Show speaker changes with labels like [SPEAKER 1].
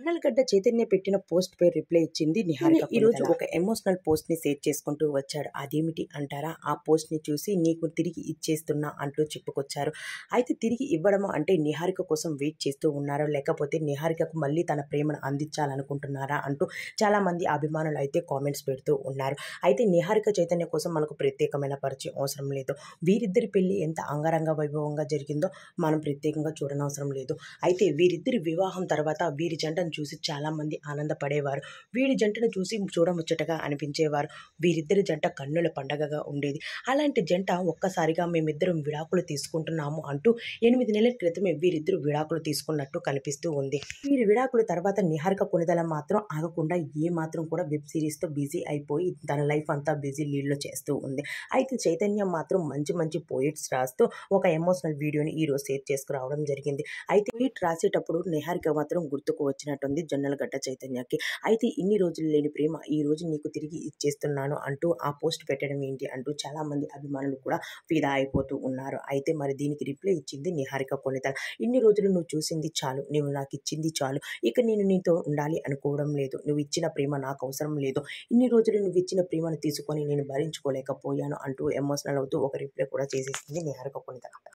[SPEAKER 1] జొన్నలగడ్డ చైతన్య పెట్టిన పోస్ట్ పై రిప్లై ఇచ్చింది నిహారిక. ఈ రోజు ఒక ఎమోషనల్ పోస్ట్ ని షేర్ చేసుకుంటూ వచ్చాడు. అదేమిటి అంటారా? ఆ పోస్ట్ ని చూసి నీకు తిరిగి ఇచ్చేస్తున్నా అంటూ చెప్పుకొచ్చారు. అయితే తిరిగి ఇవ్వడం అంటే నిహారిక కోసం వెయిట్ చేస్తూ ఉన్నారో, లేకపోతే నిహారికకు మళ్ళీ తన ప్రేమను అందించాలనుకుంటున్నారా అంటూ చాలా మంది అభిమానులు అయితే కామెంట్స్ పెడుతూ ఉన్నారు. అయితే నిహారిక చైతన్య కోసం మనకు ప్రత్యేకమైన పరిచయం అవసరం లేదు. వీరిద్దరి పెళ్లి ఎంత అంగరంగ వైభవంగా జరిగిందో మనం ప్రత్యేకంగా చూడనవసరం లేదు. అయితే వీరిద్దరి వివాహం తర్వాత వీరి జంటను చూసి చాలా మంది ఆనందపడేవారు. వీరి జంటను చూసి చూడముచ్చటగా అనిపించేవారు. వీరిద్దరి జంట కన్నుల పండగగా ఉండేది. అలాంటి జంట ఒక్కసారిగా మేమిద్దరం విడాకులు తీసుకుంటున్నాము అంటూ 8 నెలల క్రితమే వీరిద్దరు విడాకులు తీసుకున్నట్టు కనిపిస్తూ ఉంది. వీరి విడాకుల తర్వాత నిహారిక కొనిదల మాత్రం ఆగకుండా ఏ మాత్రం కూడా వెబ్ సిరీస్తో బిజీ అయిపోయి తన లైఫ్ అంతా బిజీ లీడ్లో చేస్తూ ఉంది. అయితే చైతన్య మాత్రం మంచి మంచి పోయిట్స్ రాస్తూ ఒక ఎమోషనల్ వీడియోని ఈరోజు షేర్ చేసుకురావడం జరిగింది. అయితే పోయిట్ రాసేటప్పుడు నిహారిక మాత్రం గుర్తుకు వచ్చినట్టుంది జొన్నలగడ్డ చైతన్యకి. అయితే ఇన్ని రోజులు లేని ప్రేమ ఈ రోజు నీకు తిరిగి ఇచ్చేస్తున్నాను అంటూ ఆ పోస్ట్ పెట్టడం ఏంటి అంటూ చాలా మంది అభిమానులు కూడా ఫిదా అయిపోతూ ఉన్నారు. అయితే మరి దీనికి రిప్లై ఇచ్చింది నిహారిక కొనిదల. ఇన్ని రోజులు నువ్వు చూసింది చాలు, నువ్వు నాకు ఇచ్చింది చాలు, ఇక నేను నీతో ఉండాలి అనుకోవడం లేదు. నువ్వు ఇచ్చిన ప్రేమ నాకు అవసరం లేదు. ఇన్ని రోజులు నువ్వు ఇచ్చిన ప్రేమను తీసుకొని నేను భరించుకోలేకపోయాను అంటూ ఎమోషనల్ అవుతూ ఒక రిప్లై కూడా చేసేసింది నిహారిక కొనిదల.